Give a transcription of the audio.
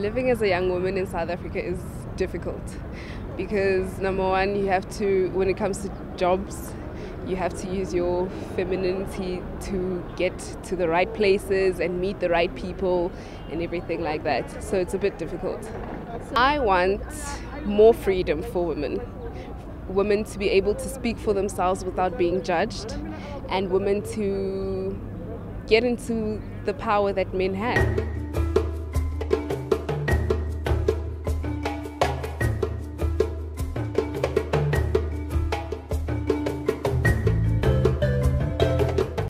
Living as a young woman in South Africa is difficult because number one, you have to, when it comes to jobs, you have to use your femininity to get to the right places and meet the right people and everything like that. So it's a bit difficult. I want more freedom for women. Women to be able to speak for themselves without being judged, and women to get into the power that men have.